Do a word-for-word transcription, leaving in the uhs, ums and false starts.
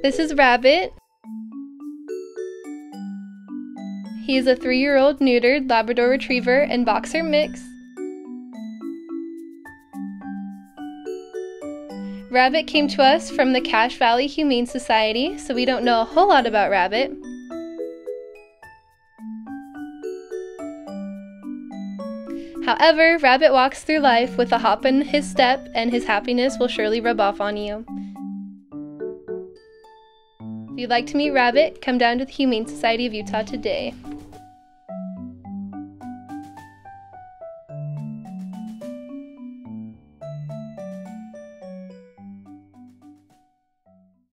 This is Rabbit. He is a three-year-old neutered Labrador Retriever and Boxer mix. Rabbit came to us from the Cache Valley Humane Society, so we don't know a whole lot about Rabbit. However, Rabbit walks through life with a hop in his step, and his happiness will surely rub off on you. If you'd like to meet Rabbit, come down to the Humane Society of Utah today.